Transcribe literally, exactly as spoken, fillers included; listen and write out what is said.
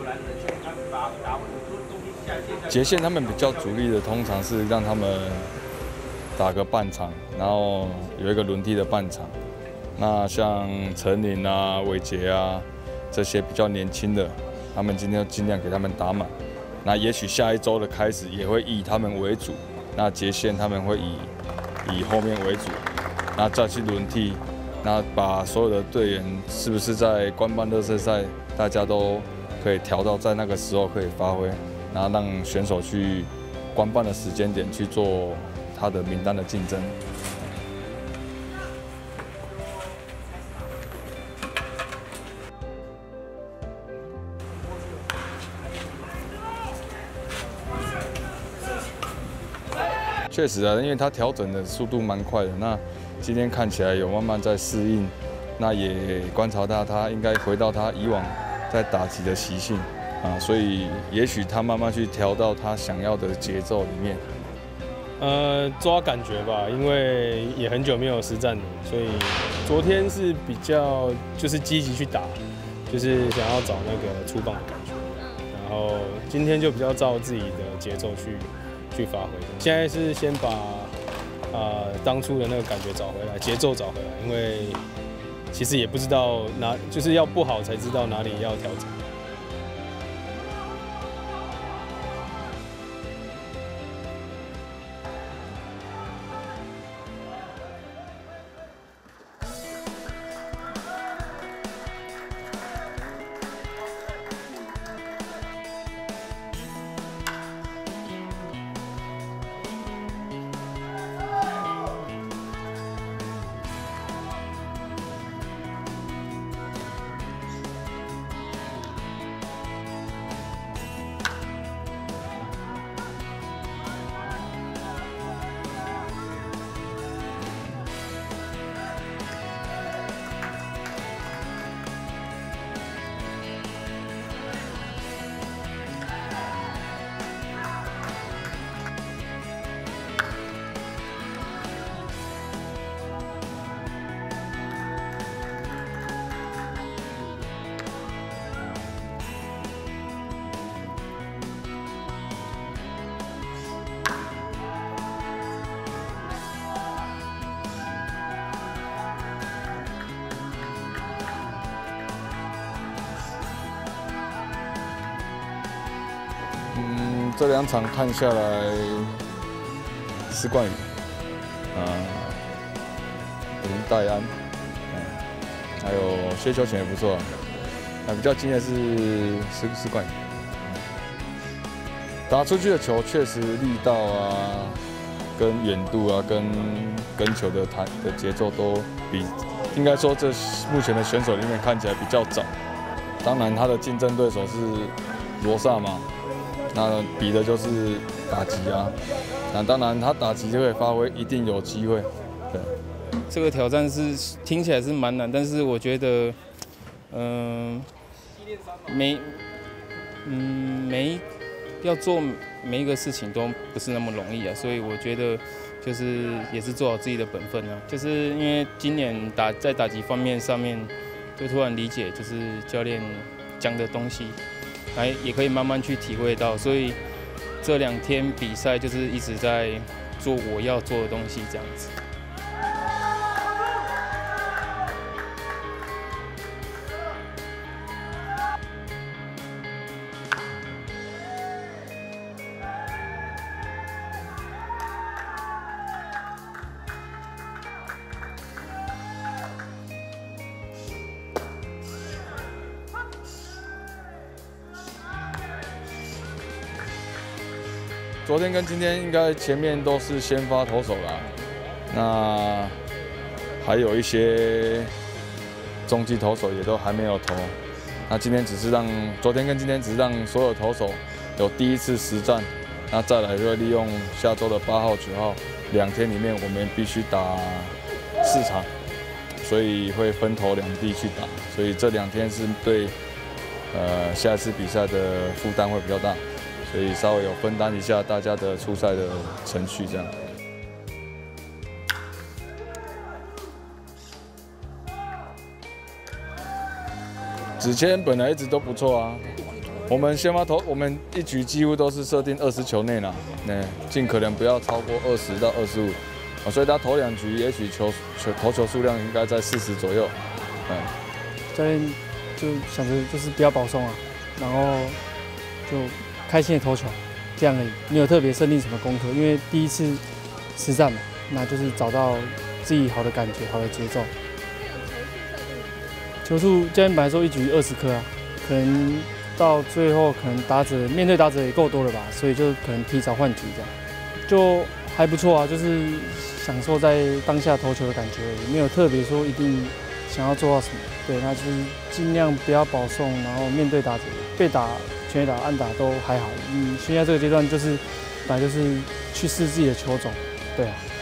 捷线他们比较主力的，通常是让他们打个半场，然后有一个轮替的半场。那像陈琳啊、伟杰啊这些比较年轻的，他们今天尽量给他们打满。那也许下一周的开始也会以他们为主，那捷线他们会以以后面为主，那再去轮替，那把所有的队员是不是在官办热身赛，大家都可以调到在那个时候可以发挥，然后让选手去官办的时间点去做他的名单的竞争。确实啊，因为他调整的速度蛮快的，那今天看起来有慢慢在适应，那也观察到他应该回到他以往在打击的习性啊，所以也许他慢慢去调到他想要的节奏里面。 呃，抓感觉吧，因为也很久没有实战了，所以昨天是比较就是积极去打，就是想要找那个出棒的感觉，然后今天就比较照自己的节奏去。去发挥的，现在是先把啊、呃、当初的那个感觉找回来，节奏找回来，因为其实也不知道哪就是要不好才知道哪里要调整。 嗯，这两场看下来，施冠宇，啊、林黛安，嗯，还有薛秋泉也不错，啊，比较惊艳是施施冠宇，打出去的球确实力道啊，跟远度啊，跟跟球的弹的节奏都比，应该说这目前的选手里面看起来比较早。当然，他的竞争对手是罗萨嘛。那比的就是打击啊，那当然他打击就可以发挥，一定有机会。对， 这个挑战是听起来是蛮难，但是我觉得，嗯、呃，每嗯每要做每一个事情都不是那么容易啊，所以我觉得就是也是做好自己的本分啊。就是因为今年打在打击方面上面，就突然理解就是教练讲的东西。来也可以慢慢去体会到，所以这两天比赛就是一直在做我要做的东西，这样子。 昨天跟今天应该前面都是先发投手啦，那还有一些中继投手也都还没有投。那今天只是让昨天跟今天只是让所有投手有第一次实战，那再来就会利用下周的八号、九号两天里面，我们必须打四场，所以会分头两地去打，所以这两天是对呃下一次比赛的负担会比较大。所以稍微有分担一下大家的出赛的程序，这样。子谦本来一直都不错啊， 我们先发投，我们一局几乎都是设定二十球内啦，那尽可能不要超过二十到二十五，啊，所以他头两局也许球球投球数量应该在四十左右，嗯。 教练就想着就是不要保送啊，然后就开心的投球，这样而已，没有特别设定什么功课，因为第一次实战嘛，那就是找到自己好的感觉、好的节奏。球数教练本来说一局二十颗啊，可能到最后可能打者面对打者也够多了吧，所以就可能提早换局这样，就还不错啊，就是享受在当下投球的感觉而已，没有特别说一定想要做到什么。对，那就是尽量不要保送，然后面对打者被打、全垒打、安打都还好。嗯，现在这个阶段就是本来就是去试自己的球种，对啊。